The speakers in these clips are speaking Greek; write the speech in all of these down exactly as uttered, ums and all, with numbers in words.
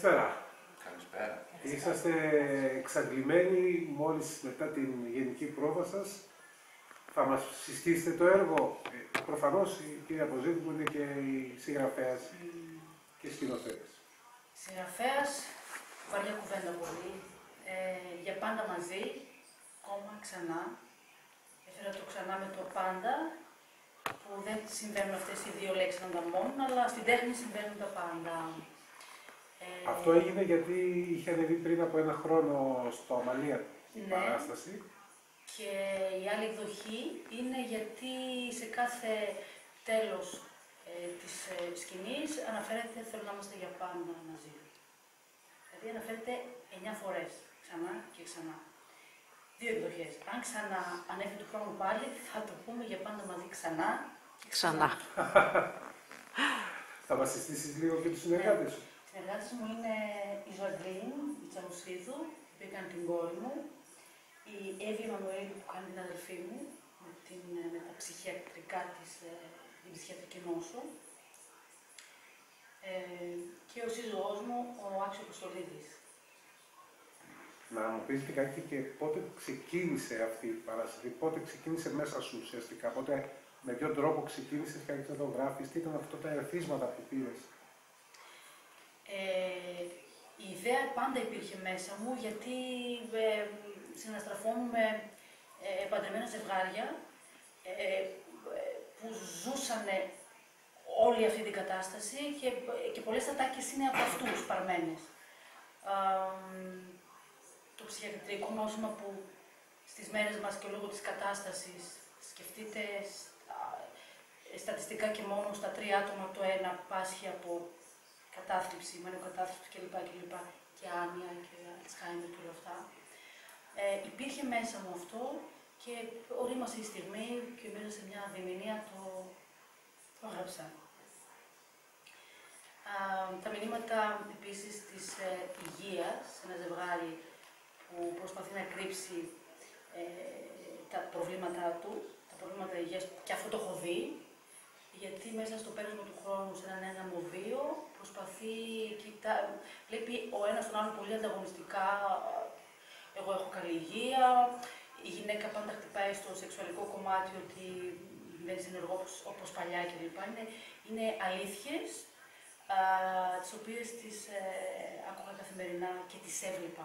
Καλησπέρα. Καλησπέρα. Είσαστε εξαντλημένοι μόλις μετά την γενική πρόβα σας. Θα μας συστήσετε το έργο. Ε, προφανώς η κυρία Αποζήτου που είναι και η συγγραφέας mm. και σκηνοθέτης. Συγγραφέας, βαριά κουβέντα πολύ. Ε, για πάντα μαζί, κόμμα ξανά. Έφερα το ξανά με το πάντα, που δεν συμβαίνουν αυτές οι δύο λέξεις ανταμώνουν, αλλά στην τέχνη συμβαίνουν τα πάντα. Ε, Αυτό έγινε γιατί είχε ανεβεί πριν από ένα χρόνο στο Αμαλία την ναι. παράσταση. Και η άλλη εκδοχή είναι γιατί σε κάθε τέλος ε, της ε, σκηνής αναφέρεται «Θέλω να είμαστε για πάντα μαζί». Δηλαδή αναφέρεται εννιά φορές, ξανά και ξανά. Δύο εκδοχές. Αν ξανά ανέβει του χρόνου πάλι, θα το πούμε για πάντα μαζί ξανά και ξανά. Θα μας συστήσεις λίγο και τους συνεργάτες σου. Οι συνεργάτες μου είναι η Ζωαντρίνη, η Τσαμουσίδου, που έκανε την κόρη μου, η Εύη Μανουέλη που κάνει την αδελφή μου, με, την, με τα ψυχιατρικά της, την ψυχιατρική νόσο, ε, και ο σύζυγός μου, ο Άξιο Κωστολίδης. Να μου πεις κάτι και πότε ξεκίνησε αυτή η παράσταση, πότε ξεκίνησε μέσα σου ουσιαστικά, πότε με ποιον τρόπο ξεκίνησες και άρχισες να το γράφεις, τι ήταν αυτά τα ερεθίσματα που πήρες. Ε, η ιδέα πάντα υπήρχε μέσα μου γιατί ε, συναστραφόμουν με ε, παντρεμένα ζευγάρια ε, που ζούσαν όλη αυτή την κατάσταση και, και πολλές ατάκες είναι από αυτούς παρμένες. Ε, το ψυχιατρικό νόσημα που στις μέρες μας και λόγω της κατάστασης σκεφτείτε στατιστικά και μόνο στα τρία άτομα το ένα πάσχει από κατάθλιψη, μανιοκατάθλιψη κλπ. κλπ. Και άνοια και Αλτσχάιμερ και όλα αυτά. Ε, υπήρχε μέσα μου αυτό και ορίμασε η στιγμή και μέσα σε μια διμηνία το, το έγραψα. Α, τα μηνύματα επίσης της ε, υγείας, ένα ζευγάρι που προσπαθεί να κρύψει ε, τα προβλήματά του, τα προβλήματα υγείας, και αυτό το έχω δει, γιατί μέσα στο πέρασμα του χρόνου, σε έναν ένα μοβείο, προσπαθεί, κοιτά, βλέπει ο ένας τον άλλον πολύ ανταγωνιστικά. Εγώ έχω καλή υγεία, η γυναίκα πάντα χτυπάει στο σεξουαλικό κομμάτι ότι δεν είναι ενεργό όπως παλιά κλπ. Είναι, είναι αλήθειες, α, τις οποίες τις ε, άκουγα καθημερινά και τις έβλεπα.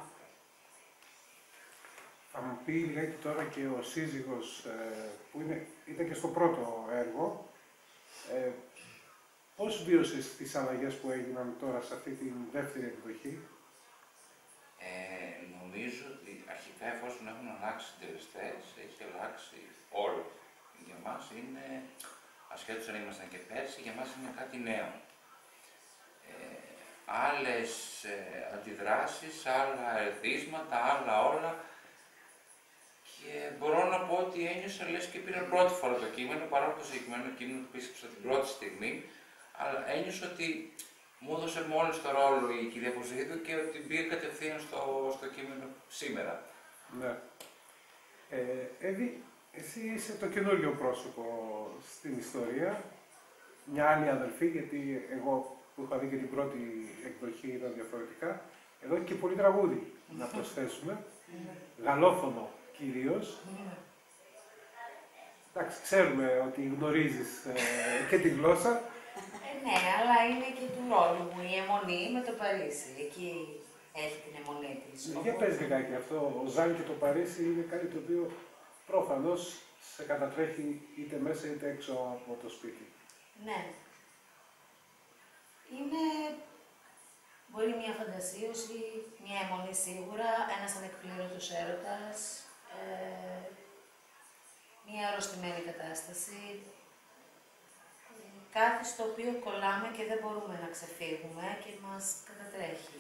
Θα μου πει λίγη τώρα και ο σύζυγος ε, που είναι, ήταν και στο πρώτο έργο. Ε, πώς βίωσες τις αλλαγές που έγιναν τώρα σε αυτή τη δεύτερη εκδοχή? Ε, νομίζω ότι αρχικά εφόσον έχουν αλλάξει συντελεστές, έχει αλλάξει όλο. Για μας είναι, ασχέτως αν ήμασταν και πέρσι, για μας είναι κάτι νέο. Ε, άλλες ε, αντιδράσεις, άλλα ερεθίσματα, άλλα όλα. Και μπορώ να πω ότι ένιωσα λες και πήρα πρώτη φορά το κείμενο, παρά το συγκεκριμένο κείμενο που πίστεψα την πρώτη στιγμή, αλλά ένιωσα ότι μου έδωσε μόλις το ρόλο η κυρία Αποζήτου και ότι μπήκε κατευθείαν στο, στο κείμενο σήμερα. Ναι. Ε, Εύη, εσύ είσαι το καινούργιο πρόσωπο στην ιστορία, μια άλλη αδελφή, γιατί εγώ που είχα δει και την πρώτη εκδοχή ήταν διαφορετικά. Εδώ έχει και πολύ τραγούδι να προσθέσουμε, γαλλόφωνο κυρίως. Εντάξει, ξέρουμε ότι γνωρίζεις ε, και τη γλώσσα. Ε, ναι, αλλά είναι και του ρόλου μου η αιμονή με το Παρίσι. Εκεί έχει την αιμονή της. Για πες λιγάκι αυτό, ο Ζαν και το Παρίσι είναι κάτι το οποίο προφανώς σε κατατρέχει είτε μέσα είτε έξω από το σπίτι. Ναι. Είναι, μπορεί μια φαντασίωση, μια αιμονή σίγουρα, ένας ανεκπλήρωτος έρωτας, ε, μια αρρωστημένη κατάσταση, κάτι στο οποίο κολλάμε και δεν μπορούμε να ξεφύγουμε και μας κατατρέχει.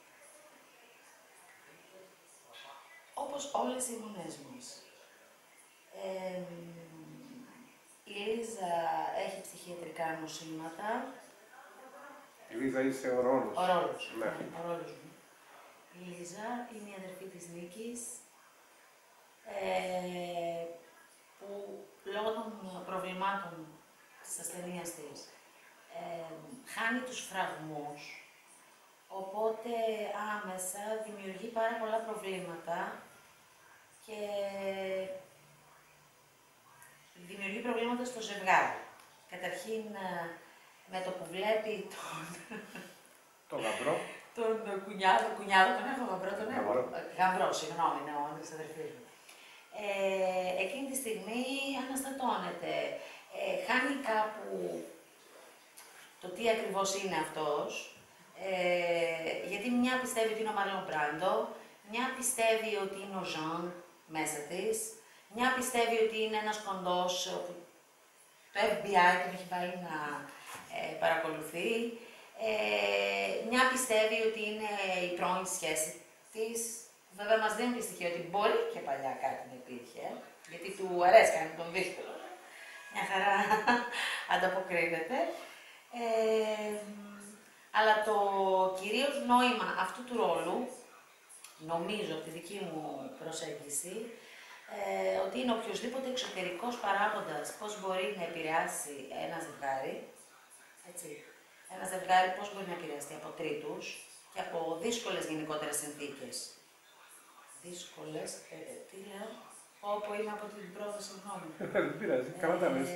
Όπως όλες οι γονές μας. Ε, η Λίζα έχει ψυχιατρικά νοσήματα. Η Λίζα είσαι ο ρόλος. Ο ρόλος, ναι. ναι, ο ρόλος μου. Η Λίζα είναι η αδερφή της Νίκης, ε, που λόγω των προβλημάτων της ασθενείας της ε, χάνει τους φραγμούς, Οπότε άμεσα δημιουργεί πάρα πολλά προβλήματα και δημιουργεί προβλήματα στο ζευγάρι. Καταρχήν, με το που βλέπει τον... Το γαμπρό. τον κουνιάδο, κουνιάδο τον έχω, γαμπρό τον έχω. Γαμπρό. Γαμπρό, συγγνώμη, ναι, ο άντρας αδερφής μου. Ε, εκείνη τη στιγμή αναστατώνεται. Ε, χάνει κάπου το τι ακριβώς είναι αυτός. Ε, γιατί μια πιστεύει ότι είναι ο Μάρλον Μπράντο, μια πιστεύει ότι είναι ο Ζαν μέσα της, μια πιστεύει ότι είναι ένας κοντός που το Εφ Μπι Άι τον έχει βάλει να ε, παρακολουθεί, ε, μια πιστεύει ότι είναι η πρώην σχέση της. Βέβαια μας δίνουν τη στοιχεία ότι μπορεί και παλιά κάτι να υπήρχε, γιατί του αρέσει να τον δύσκολο. Μια χαρά ανταποκρίνεται. Ε, αλλά το κυρίως νόημα αυτού του ρόλου, νομίζω από τη δική μου προσέγγιση, ε, ότι είναι οποιοσδήποτε εξωτερικός παράγοντας πώς μπορεί να επηρεάσει ένα ζευγάρι, έτσι. Ένα ζευγάρι πώς μπορεί να επηρεαστεί από τρίτους και από δύσκολες γενικότερες συνθήκες. Δύσκολες, ε, τι λέω, όπου είμαι από την πρώτη συγγνώμη. Δεν πειράζει, καλά τα λες.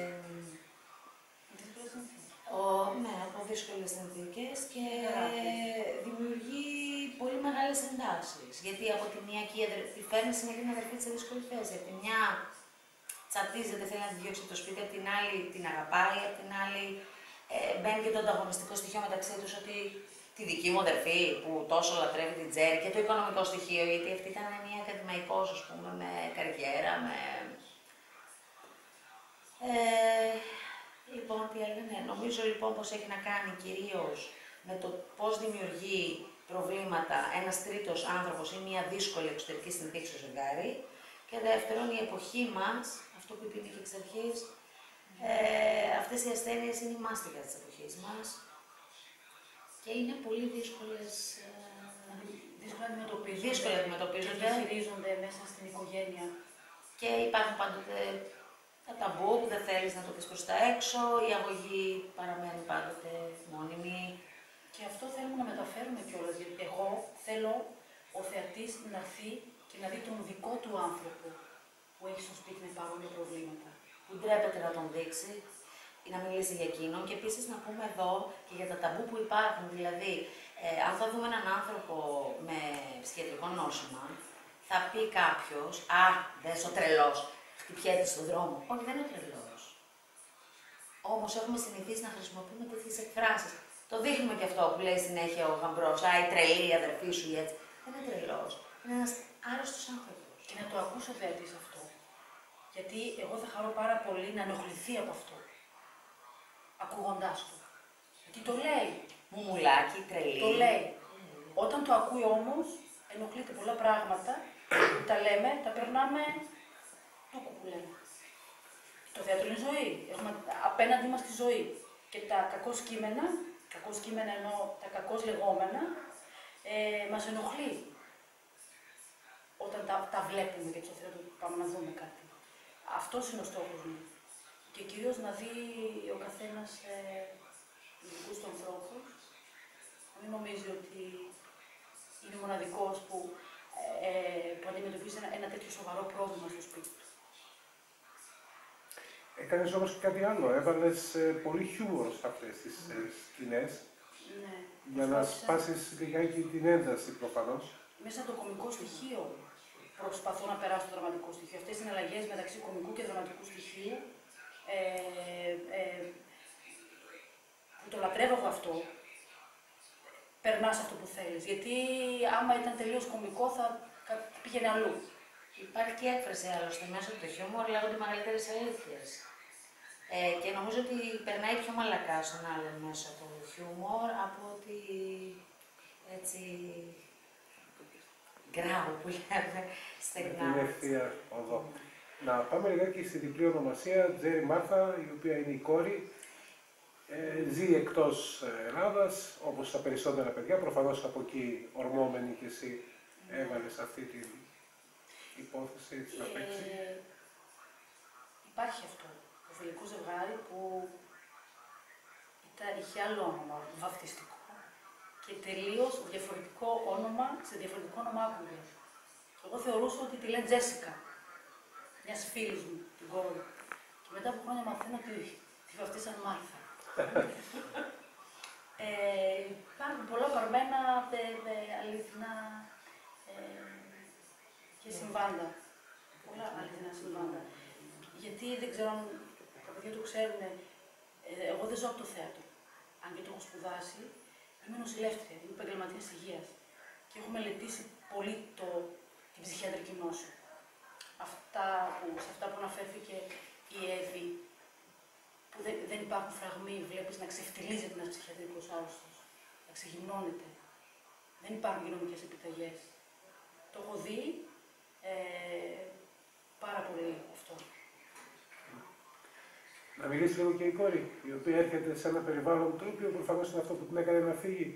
Ο, ναι, από δύσκολες συνθήκες και δημιουργεί πολύ μεγάλες εντάσεις. Γιατί από τη μία και η αδερφή φέρνει συνεχή την αδερφή της σε δύσκολη θέση. Από τη μια τσατίζεται, θέλει να τη διώξει από το σπίτι, από την άλλη την αγαπάει, από την άλλη ε, μπαίνει και το ανταγωνιστικό στοιχείο μεταξύ τους ότι τη δική μου αδερφή που τόσο λατρεύει την Τζέρι και το οικονομικό στοιχείο, γιατί αυτή ήταν μια ακαδημαϊκός, ας πούμε, με καριέρα, με... Ε, Λοιπόν, τι έγινε, νομίζω λοιπόν πως έχει να κάνει κυρίως με το πώς δημιουργεί προβλήματα ένας τρίτος άνθρωπος ή μια δύσκολη εξωτερική συνθήκη στο ζευγάρι. Και δεύτερον, η εποχή μας, αυτό που είπε και εξ αρχής, ε, αυτές οι ασθένειες είναι η μάστιγα της εποχής μας και είναι πολύ δύσκολες. Ε, δύσκολα αντιμετωπίζονται. Δύσκολα αντιμετωπίζονται. Και χειρίζονται μέσα στην οικογένεια. Και υπάρχουν πάντοτε τα ταμπού που δεν θέλεις να το πεις προς τα έξω, η αγωγή παραμένει πάντοτε μόνιμη. Και αυτό θέλουμε να μεταφέρουμε κιόλας, γιατί εγώ θέλω ο θεατής να έρθει και να δει τον δικό του άνθρωπο που έχει στο σπίτι με παρόμοια προβλήματα. Που ντρέπεται να τον δείξει ή να μιλήσει για εκείνον. Και επίσης να πούμε εδώ και για τα ταμπού που υπάρχουν. Δηλαδή, ε, αν θα δούμε έναν άνθρωπο με ψυχιατρικό νόσημα, θα πει κάποιος, α, δες ο τρελός. Χτυπιέται στον δρόμο. Όχι, δεν είναι τρελός. Όμως έχουμε συνηθίσει να χρησιμοποιούμε τέτοιες εκφράσεις. Το δείχνουμε και αυτό που λέει συνέχεια ο γαμπρός. Α, η τρελή, η αδερφή σου ή έτσι. Δεν είναι τρελός. Είναι ένας άρρωστος άνθρωπος. Και να το ακούσω ο θεατής αυτό. Γιατί εγώ θα χαρώ πάρα πολύ να ενοχληθεί από αυτό. Ακούγοντάς το. Γιατί το λέει. Μουμουλάκι, τρελή. Το λέει. Mm. Όταν το ακούει όμως, ενοχλείται πολλά πράγματα. Τα λέμε, τα περνάμε. Που λέμε. Το θέατρο είναι ζωή. Έχουμε απέναντί μας τη ζωή. Και τα κακώς κείμενα, κακώς κείμενα εννοώ τα κακώς λεγόμενα, ε, μας ενοχλεί. Όταν τα, τα βλέπουμε και στο θέατρο πάμε να δούμε κάτι. Αυτός είναι ο στόχος μου. Και κυρίως να δει ο καθένας ε, ειδικούς του ανθρώπους. Να μην νομίζει ότι είναι μοναδικός που, ε, που αντιμετωπίζει ένα, ένα τέτοιο σοβαρό πρόβλημα στο σπίτι του. Έκανες όμως και κάτι άλλο, έβαλες ε, πολύ χιούμορ σε αυτές τις ε, σκηνές, ναι. για να σπάσεις λιγάκι την ένταση προφανώς. Μέσα από το κωμικό στοιχείο προσπαθώ να περάσω το δραματικό στοιχείο. Αυτές είναι αλλαγές μεταξύ κωμικού και δραματικού στοιχείου, ε, ε, που το λατρεύω εγώ αυτό, περνάς αυτό που θέλεις. Γιατί άμα ήταν τελείως κωμικό θα πήγαινε αλλού. Υπάρχει και έκφραση άλλωστε μέσα από το χιούμορ, λέγονται μεγαλύτερες αλήθειες. Ε, και νομίζω ότι περνάει πιο μαλακά στον άλλον μέσα από το χιούμορ από ότι έτσι γκράου που λέμε στεγνά. Είναι ευθεία οδό. Να πάμε λιγάκι στη διπλή ονομασία, Τζέρι Μάρθα, η οποία είναι η κόρη. Ε, ζει εκτός Ελλάδας, όπως τα περισσότερα παιδιά, προφανώς από εκεί ορμόμενη και εσύ έβαλες αυτή την υπόθεση έτσι να παίξει. Ε, υπάρχει αυτό, το φιλικό ζευγάρι που ήταν, είχε άλλο όνομα, βαφτιστικό. και τελείως διαφορετικό όνομα σε διαφορετικό ονομάκουργο. Εγώ θεωρούσα ότι τη λένε Τζέσικα, μιας φίλης μου, την κόρη. Και μετά από χρόνια μαθαίνω ότι τη βαφτίσαν Μάρθα. ε, υπάρχουν πολλά παρμένα δε, δε, αληθινά ε, και συμβάντα. Πολλά αληθινά συμβάντα. Γιατί δεν ξέρω αν τα παιδιά το ξέρουν, ε, εγώ δεν ζω από το θέατρο. Αν και το έχω σπουδάσει, είμαι νοσηλεύτρια, είμαι επαγγελματίας υγείας και έχω μελετήσει πολύ το, την ψυχιατρική νόσο. Αυτά που, σε αυτά που αναφέρθηκε η Εύη, που δεν, δεν υπάρχουν φραγμοί, βλέπεις να ξεφτιλίζεται ένας ψυχιατρικός άρρωστος, να ξεγυμνώνεται. Δεν υπάρχουν κοινωνικές επιταγές. Το έχω δει ε, πάρα πολύ αυτό. Να μιλήσει λίγο και η κόρη, η οποία έρχεται σε ένα περιβάλλον το οποίο προφανώς είναι αυτό που την έκανε να φύγει.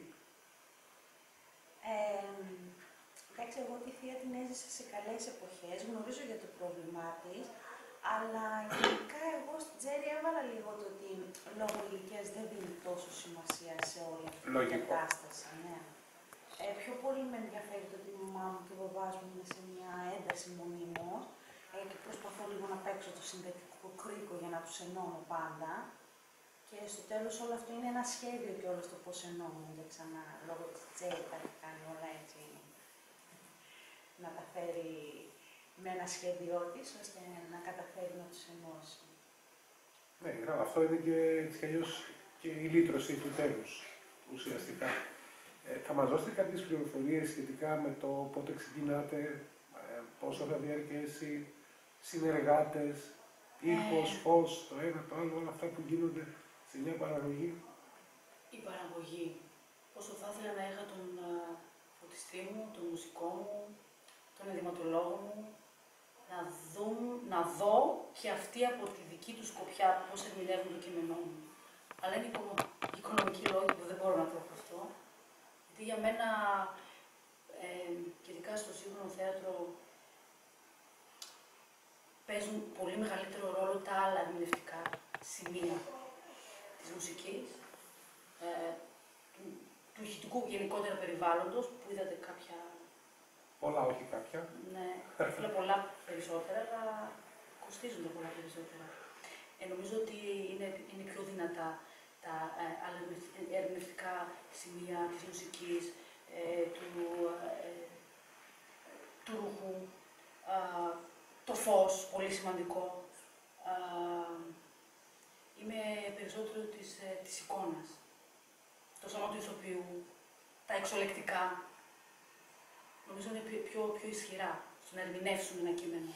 Ε, εντάξει, εγώ τη θεία την έζησα σε καλές εποχές, γνωρίζω για το πρόβλημά της, αλλά γενικά εγώ στην Τζέρι έβαλα λίγο το ότι λόγω ηλικίας δεν δίνει τόσο σημασία σε όλη αυτή την κατάσταση. Ναι. Ε, πιο πολύ με ενδιαφέρει το ότι η μαμά μου και ο μπαμπάς μου είναι σε μια ένταση μονίμως ε, και προσπαθώ λίγο να παίξω το συνδετικό κρίκο για να τους ενώνω πάντα. Και στο τέλος όλο αυτό είναι ένα σχέδιο και όλο το πώς ενώνονται ξανά, λόγω της Τζέρι τα έχει κάνει όλα έτσι, να τα φέρει με ένα σχέδιό της, ώστε να καταφέρει να τους ενώσει. Ναι, αυτό είναι και έτσι κι αλλιώς και η λύτρωση του τέλους, ουσιαστικά. Ε, θα μας δώσετε κάποιες πληροφορίες σχετικά με το πότε ξεκινάτε, ε, πόσο θα διαρκέσει, συνεργάτες, ήχος, φως, το ένα, το άλλο, όλα αυτά που γίνονται σε μια παραγωγή. Η παραγωγή. Όσο θα ήθελα να είχα τον uh, φωτιστή μου, τον μουσικό μου, τον ενδυματολόγο μου, να, δουν, να δω και αυτοί από τη δική του σκοπιά πώς ερμηνεύουν το κείμενό μου. Αλλά είναι οι οικονομικοί λόγοι που δεν μπορώ να το έχω αυτό. Γιατί για μένα, ε, και ειδικά στο σύγχρονο θέατρο, παίζουν πολύ μεγαλύτερο ρόλο τα άλλα ερμηνευτικά σημεία της μουσικής, ε, του, του ηχητικού γενικότερα περιβάλλοντος, που είδατε κάποια... Πολλά, όχι κάποια. Ναι, θα ήθελα πολλά περισσότερα, αλλά κοστίζουν τα πολλά περισσότερα. Ε, νομίζω ότι είναι, είναι πιο δυνατά τα ε, άλλα ερμηνευτικά σημεία της μουσικής, ε, του, ε, του ρούχου, ε, το φως, πολύ σημαντικό. Ε, είμαι περισσότερο της, ε, της εικόνας, το σώμα του ηθοποιού, τα εξολεκτικά. Νομίζω είναι πιο, πιο, πιο ισχυρά στο να ερμηνεύσουν ένα κείμενο.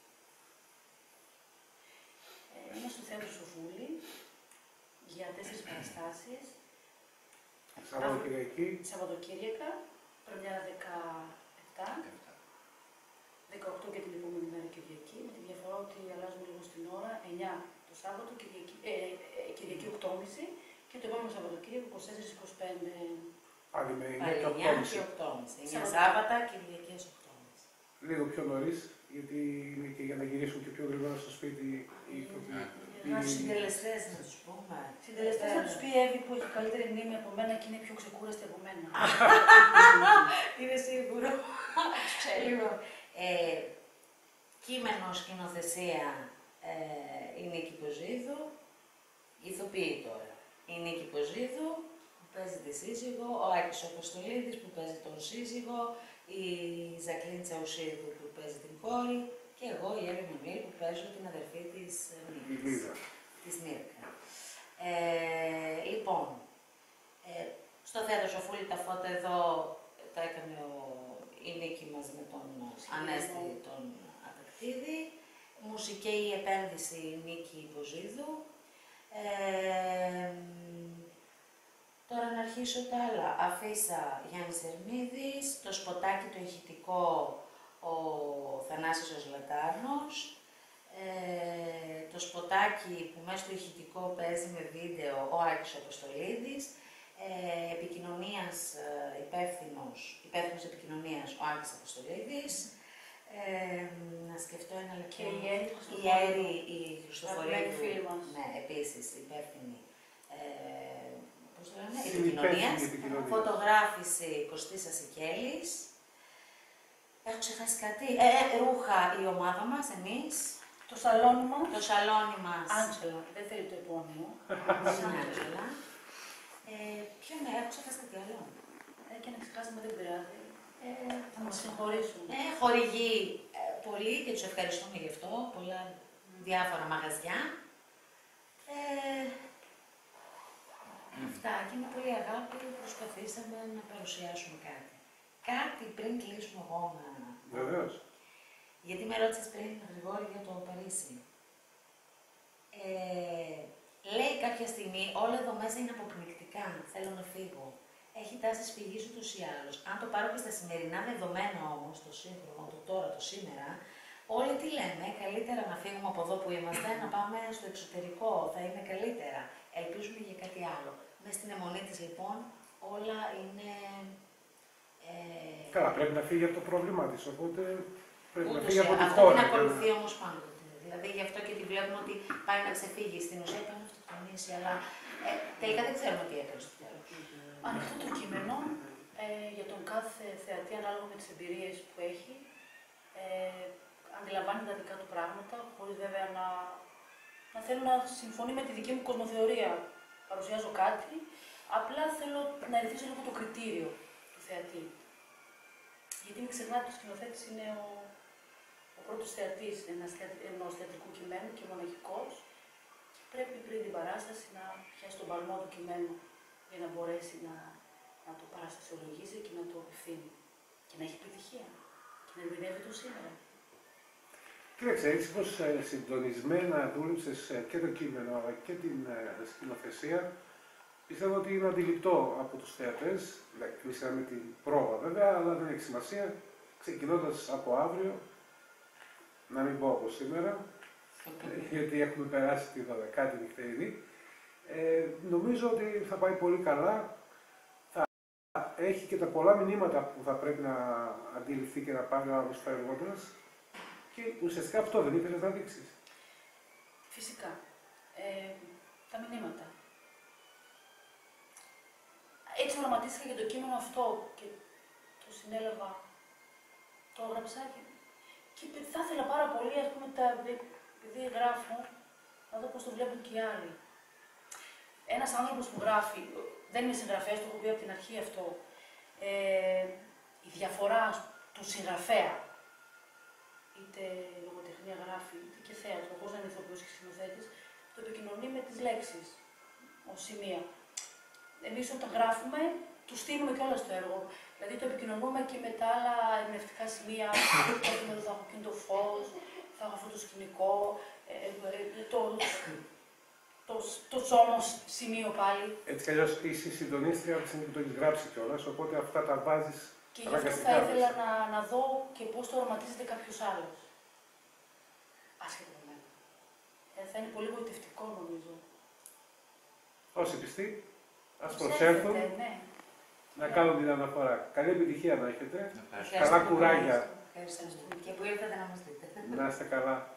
Ε, είμαι στο θέατρο Σοφούλη για τέσσερις παραστάσεις. Σαββατοκυριακή. Σαββατοκύριακα, πρεμιέρα δεκαεπτά, δεκαοκτώ και την επόμενη μέρα Κυριακή, με τη διαφορά ότι αλλάζουμε λίγο στην ώρα, εννιά το Σάββατο, Κυριακή, ε, ε, Κυριακή οκτώ και μισή και το επόμενο Σαββατοκύριακο είκοσι τέσσερα είκοσι πέντε. Πάλι με εννιά και οκτώ και μισή. εννιά Σάββατα, Κυριακές οκτώ και μισή. Λίγο πιο νωρίς, γιατί είναι και για να γυρίσουν και πιο γρήγορα στο σπίτι οι ηθοποιοί. Να τους συντελεστές να τους πούμε. Συντελεστές να τους πει η Εύη που έχει καλύτερη μνήμη από μένα και είναι πιο ξεκούραστη από μένα. Είναι σίγουρο. Λοιπόν, ε, κείμενο, σκηνοθεσία, ε, η Νίκη Ποζίδου, ηθοποιεί τώρα. Η Νίκη Ποζίδου που παίζει τη σύζυγο, ο Άκης Αποστολίδης που παίζει τον σύζυγο, η Ζακλίν Τσαουσίδου που παίζει την κόρη και εγώ η Εύη Μιμήλ που παίζω την αδερφή της Νίκης, της Μίρκα. Ε, λοιπόν, ε, στο θέατρο Σοφούλη τα φώτα εδώ τα έκανε ο, η Νίκη μαζί με τον Ανέστη τον Ατακτίδη. Μουσική επένδυση Νίκη Ποζίδου. Ε, τώρα να αρχίσω τα άλλα. Αφίσα Γιάννης Ερμίδης, το σποτάκι το ηχητικό ο Θανάσης ο Ζλατάνος, ε, το σποτάκι που μέσα στο ηχητικό παίζει με βίντεο ο Άκης Αποστολίδης, ε, επικοινωνίας ε, υπεύθυνος, υπεύθυνος επικοινωνίας ο Άκης Αποστολίδης, ε, να σκεφτώ ένα λεπτό. Και η Έρη η Έρη, η Χριστοφορίδου, φίλη μας. ναι, επίσης υπεύθυνη. Ε, πώς το το λένε, Συνυπεύθυνη επικοινωνίας, επικοινωνίας. φωτογράφηση Κωστής Ασικέλης. Έχω ξεχάσει κάτι. Ε, ρούχα η ομάδα μας, εμείς. Το σαλόνι μας. Το σαλόνι μας. Άντζελα, δεν θέλει το επώνυμο. Στην Άντζελα. Ε, ποιο είναι, έχω ξεχάσει κάτι άλλο. Ε, και να ξεχάσουμε δεν πειράζει. Ε, θα μας συγχωρήσουν. Ε, χορηγεί ε, πολύ και τους ευχαριστούμε γι' αυτό. Πολλά διάφορα μαγαζιά. Ε, αυτά και με πολύ αγάπη προσπαθήσαμε να παρουσιάσουμε κάτι. Κάτι πριν κλείσουμε εγώ να... Βεβαίως. Γιατί με ρώτησες πριν, Γρηγόρη, για το Παρίσι. Ε, λέει κάποια στιγμή, όλα εδώ μέσα είναι αποπνικτικά, θέλω να φύγω. Έχει τάσει φυγής ούτως ή άλλως. Αν το πάρω και στα σημερινά δεδομένα όμως, το σύγχρονο, το τώρα, το σήμερα, όλοι τι λέμε, καλύτερα να φύγουμε από εδώ που είμαστε, να πάμε στο εξωτερικό, θα είναι καλύτερα. Ελπίζουμε για κάτι άλλο. Μες στην αιμονή της λοιπόν, όλα είναι... Ε, Καλά, πρέπει να φύγει από το πρόβλημά της, οπότε πρέπει να ούτως φύγει ή- από τη αυτό χώρα. την ακολουθεί όμως πάντοτε. Δηλαδή γι' αυτό και τη βλέπουμε ότι πάει να ξεφύγει. Στην ουσία πάει να αυτοκτονήσει, αλλά ε, τελικά δεν ξέρουμε τι έκανε στο τέλος. Ανοιχτό το κείμενο ε, για τον κάθε θεατή ανάλογα με τις εμπειρίες που έχει. Ε, αντιλαμβάνει τα δικά του πράγματα, χωρίς βέβαια να, να θέλω να συμφωνεί με τη δική μου κοσμοθεωρία. Παρουσιάζω κάτι, απλά θέλω να ρυθμίσω λίγο το κριτήριο του θεατή. Γιατί μην ξεχνάτε ότι ο σκηνοθέτης είναι ο, ο πρώτος θεατής ενός, ενός θεατρικού κειμένου και μοναχικός. Πρέπει πριν την παράσταση να πιάσει τον παλμό του κειμένου για να μπορέσει να, να το παραστασιολογήσει και να το ευθύνει. Και να έχει επιτυχία. Και να ερμηνεύει το σήμερα. Κοίταξε, έτσι πως ε, συντονισμένα δούλεψες ε, και το κείμενο αλλά και την ε, σκηνοθεσία, πιστεύω ότι είναι αντιληπτό από τους θεατές, κλείσαμε την πρόβα βέβαια, αλλά δεν έχει σημασία, ξεκινώντας από αύριο, να μην πω από σήμερα, γιατί έχουμε περάσει τη δωδεκάτη νυχτερινή, ε, νομίζω ότι θα πάει πολύ καλά. Θα έχει και τα πολλά μηνύματα που θα πρέπει να αντιληφθεί και να πάρει ο άλλος φεύγοντας. Και ουσιαστικά αυτό δεν ήθελες να δείξεις. Φυσικά. Ε, τα μηνύματα. Έτσι οραματίστηκα για το κείμενο αυτό και το συνέλαβα, το έγραψα και, και θα ήθελα πάρα πολύ, ας πούμε, τα, επειδή γράφω, να δω πώς το βλέπουν και οι άλλοι. Ένας άνθρωπος που γράφει, δεν είμαι συγγραφέας, το έχω πει από την αρχή αυτό, ε, η διαφορά του συγγραφέα, είτε λογοτεχνία γράφει, είτε και θέατρο, πώς να είναι ηθοποιός και σκηνοθέτης, το επικοινωνεί με τις λέξεις, ως σημεία. Εμείς όταν γράφουμε, του στείλουμε και όλα στο έργο. Δηλαδή το επικοινωνούμε και με τα άλλα ερμηνευτικά σημεία, ότι θα έχω εκείνο το φως, θα έχω αυτό το σκηνικό, ε, ε, το, το, το σώμος σημείο πάλι. Έτσι κι αλλιώς είσαι συντονίστρια από τη στιγμή που το έχεις γράψει κιόλας, οπότε αυτά τα βάζεις. Και γι' αυτό θα ήθελα να, να δω και πώς το οραματίζεται κάποιος άλλος. Άσχετα με μένα. Ε, θα είναι πολύ γοητευτικό νομίζω. Όσοι πιστοί, ας Προσέχετε, προσέλθουν ναι. να κάνουν την αναφορά. Καλή επιτυχία να έχετε. Ευχαριστώ. Καλά κουράγια. Ευχαριστούμε. Και που ήρθατε να μας δείτε. Να είστε καλά.